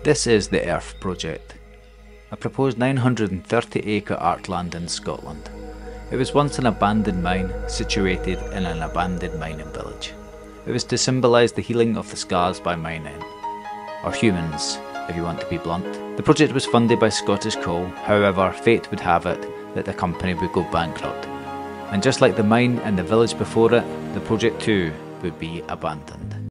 This is the Earth Project, a proposed 930-acre Artland in Scotland. It was once an abandoned mine situated in an abandoned mining village. It was to symbolise the healing of the scars by mining, or humans if you want to be blunt. The project was funded by Scottish Coal, however fate would have it that the company would go bankrupt. And just like the mine and the village before it, the project too would be abandoned.